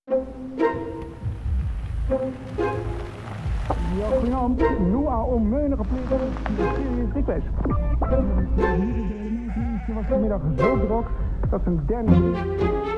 Ja, goedenavond. Nu al onmeunig gepleegd. Serious request. Ze was vanmiddag zo druk dat ze een derde...